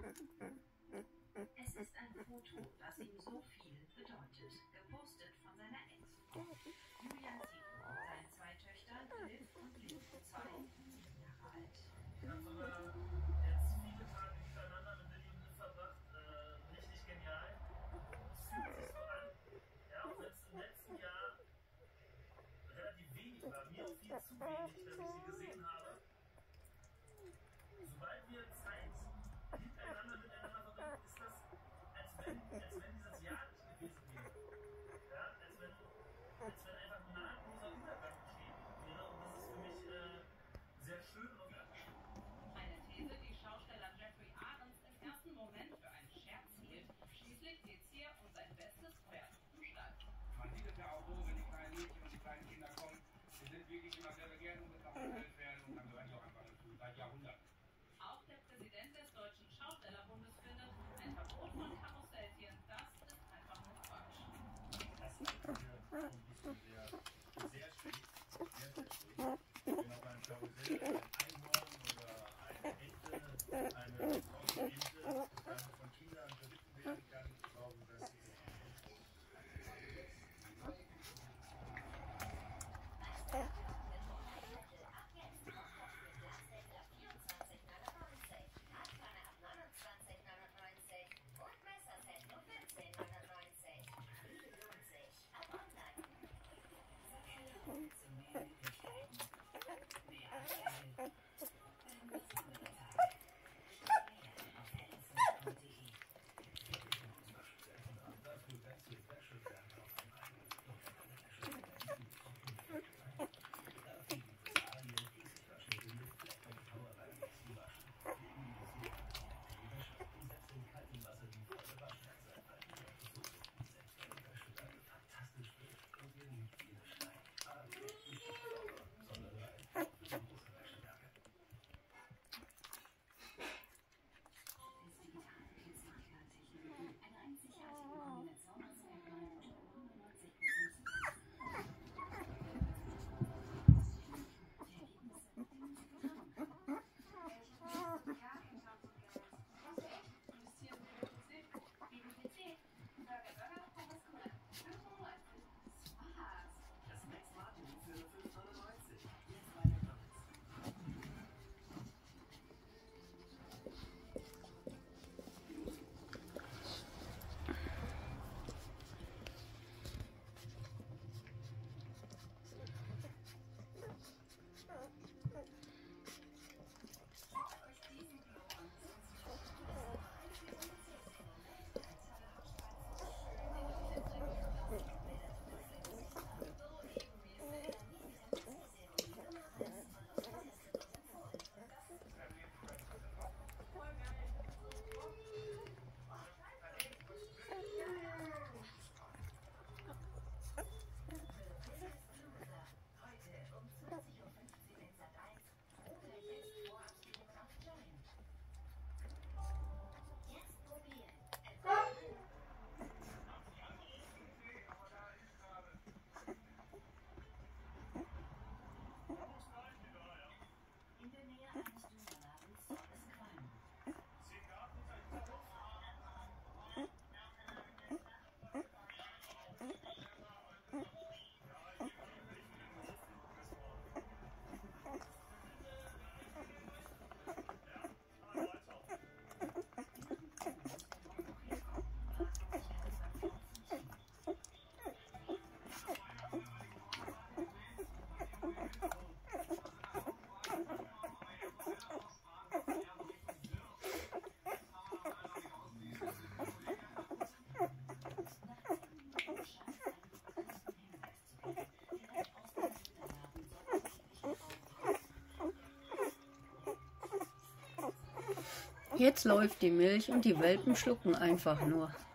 Es ist ein Foto, das ihm so viel bedeutet, gepostet von seiner Ex-Frau. Julian Zietlow, seine zwei Töchter, Liv und Lynn, 2 und 7 Jahre alt. Wir haben sogar jetzt viele Tage hintereinander mit Lilly und Liv verbracht. Richtig genial. Es fühlt sich so an, ja, auch wenn es im letzten Jahr relativ wenig war, mir auch viel zu wenig, dass ich sie gesehen habe. Sobald wir Zeit hintereinander miteinander verbringen, ist das, als wenn dieses Jahr nicht gewesen wäre. Ja, als wenn einfach ein nahtloser Übergang geschehen wäre. Und das ist für mich sehr schön. Eine These, die Schausteller Jeffrey Ahrens im ersten Moment für einen Scherz hielt. Schließlich geht's hier um sein bestes Pferd im Stall. Man sieht es ja auch so, wenn die kleinen Mädchen und die kleinen Kinder kommen, die sind wirklich immer sehr begehren und mit nach Umweltpferden und dann gehören die auch einfach dazu, seit Jahrhunderten. Auch der Präsident des Deutschen Schaustellerbundes findet, ein Verbot von Karusselltieren, das ist einfach nur Quatsch. Das ist ein bisschen sehr schräg. Wenn auf einem Karussell ein Einhorn oder eine Ente, eine Ente von Kindern beritten werden kann, ich glaube, das ist Jetzt läuft die Milch und die Welpen schlucken einfach nur.